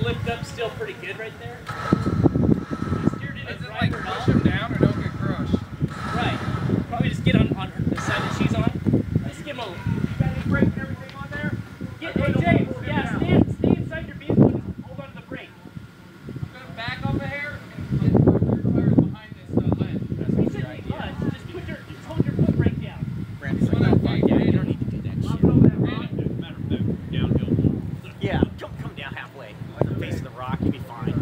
lift up still pretty good right there. Doesn't like push him down or don't get crushed. Right. Probably just get on the side that she's on. Just give him a. You got any brake and everything on there? Hey James, yeah, stay inside your vehicle and just hold on to the brake. I'm gonna back up a hair and get my rear tires behind this ledge. He said you must. Just hold your foot brake down. Randy's like, no, fuck yeah, you don't need to do that shit. Yeah, come down halfway. At the base of the rock, you'll be fine.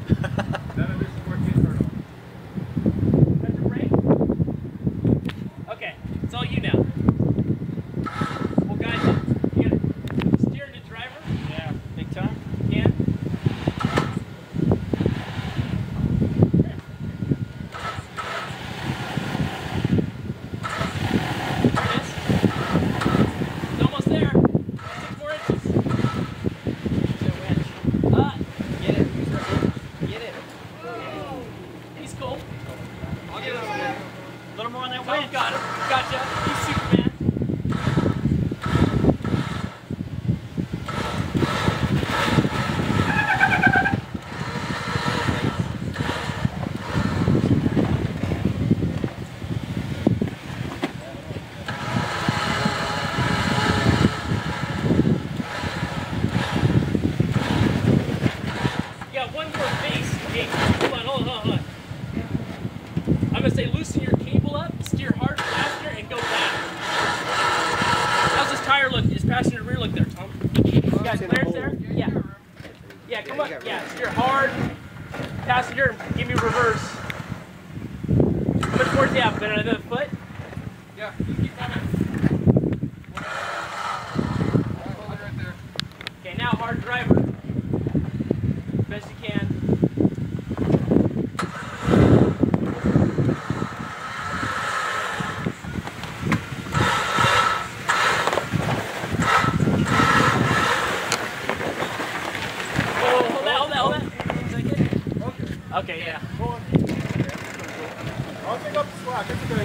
That's your brake? Okay, it's all you now. Well, guys, you gotta steer the driver. Yeah, big time. Yeah. It's almost there. 6 more inches. Get it. Get it. He's cool. I'll get up there. A little more on that Oh, winch. got him. Gotcha. He's Superman. Yeah, one more base. Hey, hold on. I'm gonna say loosen your cable up, steer hard, faster, and go back. How's his tire look? His passenger rear look there, Tom? You got clearance there? Yeah. Yeah, come on. Yeah, steer hard, passenger, and give me reverse. How much more do you have? About another foot? Yeah, you keep coming. Hold it right there. Okay, now hard driver. Best you can. Hold that. Okay, yeah. I'll pick up the slack, it's good.